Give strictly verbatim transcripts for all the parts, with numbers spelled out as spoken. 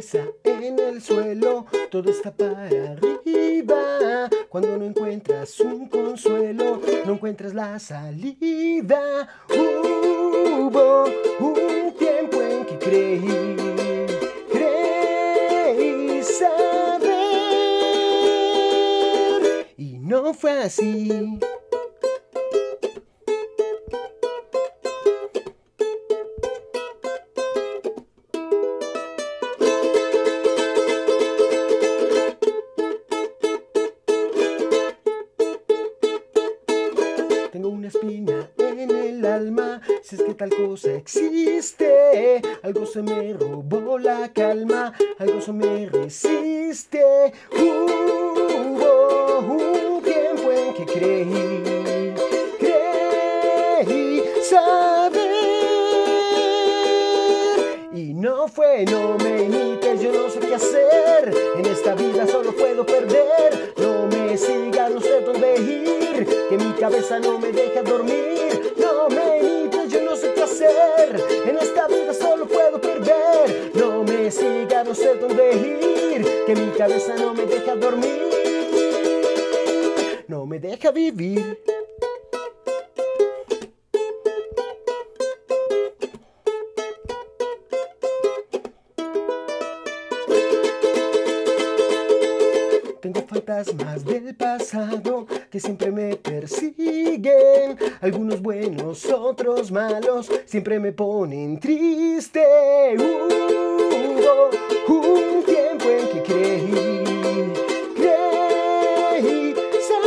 cabeza en el suelo, todo está para arriba. Cuando no encuentras un consuelo, no encuentras la salida. Hubo un tiempo en que creí, creí saber, y no fue así. Tengo una espina en el alma, si es que tal cosa existe. Algo se me robó la calma, algo se me resiste. Hubo un tiempo en que creí, creí saber, y no fue, no me imites, yo no sé qué hacer. En esta vida solo puedo perder. No me sigas, no sé dónde ir, que mi cabeza no me deja dormir. No me imites, yo no sé qué hacer. En esta vida solo puedo perder. No me sigas, no sé dónde ir, que mi cabeza no me deja dormir, no me deja vivir. Tengo fantasmas del pasado que siempre me persiguen, algunos buenos, otros malos, siempre me ponen triste. Hubo un tiempo en que creí, creí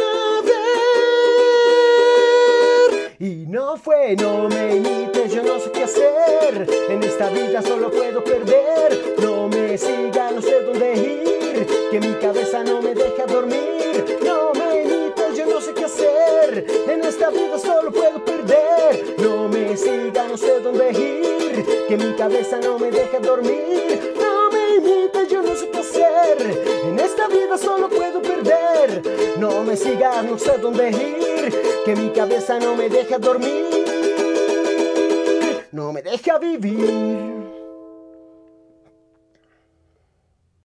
saber, y no fue, no me imites, yo no sé qué hacer. En esta vida solo puedo perder. No me sigas, no sé dónde ir, que mi cabeza no me deja dormir. No me imites, yo no sé qué hacer. En esta vida solo puedo perder. No me sigas, no sé dónde ir, que mi cabeza no me deja dormir. No me imites, yo no sé qué hacer. En esta vida solo puedo perder. No me sigas, no sé dónde ir, que mi cabeza no me deja dormir, no me deja vivir.